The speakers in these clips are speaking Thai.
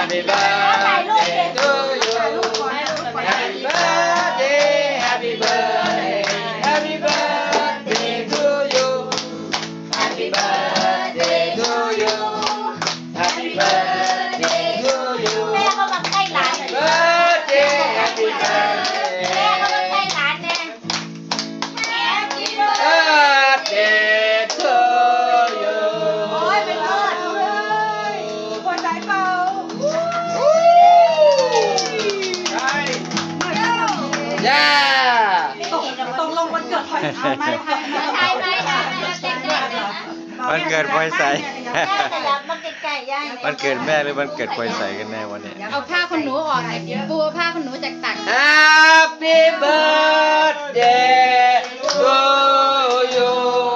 Happy birthday to you Happy birthday Happy birthday Happy birthday to you Happy birthday to you Happy birthday to you แม่เขามาใกล้ร้านเลย Birthday Happy birthday แม่เขามาใกล้ร้านแน่ Happy birthday to you โอ้ยเป็นเลิศเลยหัวใจเบาย่าตกลงวันเกิดถอยเอาไหมใช่ไหมคะวันเกิดพลอยใสแม่แต่ละมันไก่ย่างวันเกิดแม่หรือวันเกิดพลอยใสกันแน่วันนี้เอาผ้าขนหนูออกหน่อยปูผ้าขนหนูจากตัก Happy birthday to you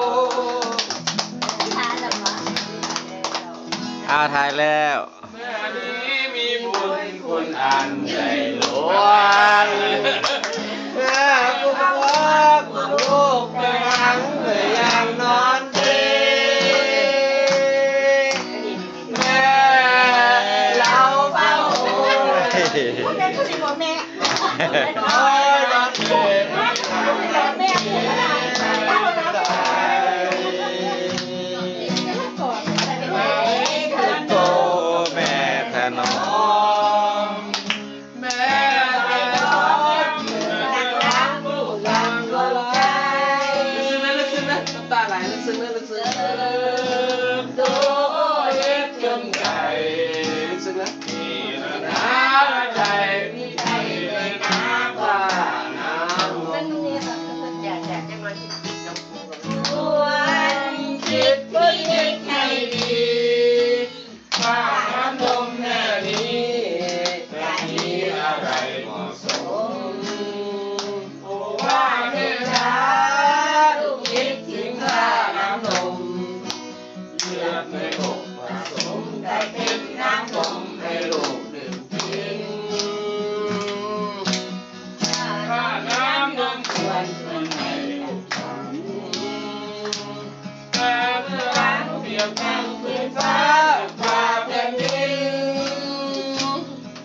ถ่ายแล้วแม่นี้มีบุญคุณอันใหญ่หลวงแม่กุศลลูกเป็นหังเมื่อยังนอนดีแม่เราเฝ้าแม่คือสิบอกแม่คอยรักเก็บแม่โตแม่ถนอมแม่แต่ร้อนเหมือนรักลูกรังก็ไหลลึกซึ้งนะน้ำตาไหลลึกซึ้งนะลึกซึ้งโดเย็บจนไก่ลึกซึ้งนะมีน้ำใจมีใจเลยน้ำตาน้ำนมคิดเพื่อคิดให้ดีว่าน้ำนมแน่นี้แบบนี้อะไรเหมาะสมโอ้ว่าเมื่อช้าลูกคิดถึงค่าน้ำนมเลือดในอกผสมได้เป็นน้ำนมให้ลูกดื่มกินค่าน้ำนมควรให้ลูกฉันแต่เมื่อหลังเปรียบดังพื้นฟ้าฟ้าแผ่นดิน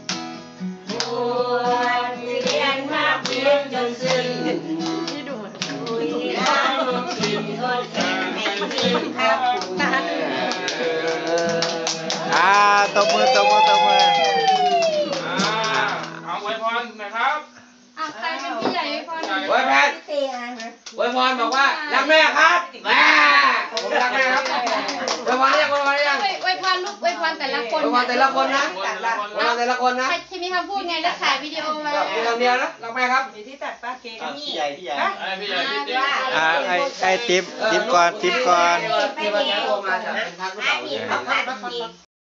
ควรเรียนมากเพียงจนสิ้นที่น้ำนมสิ้นทดแทนให้สิ้นพระคุณตบมือตบมือตบมือเอาไว้พรนะครับอ่ะใครเป็นพี่ใหญ่ไว้พรหน่อยไว้แพทย์ไว้พรบอกว่ารักแม่ครับแม่ผมรักแม่ครับไว้พรยังไว้พรยังไว้พรลูกไว้พรแต่ละคนไว้พรแต่ละคนนะไว้พรแต่ละคนนะใครที่มีคำพูดไงแล้วถ่ายวิดีโอไว้มีคำเดียวนะรักแม่ครับอยู่ที่ตัดป้าเกกันนี่ไอ้พี่ใหญ่พี่ติ๊กไอ้ติ๊บก่อนติ๊บก่อนที่วันนี้โทรมาจากทางผู้สาวนี่เขาตัดอีก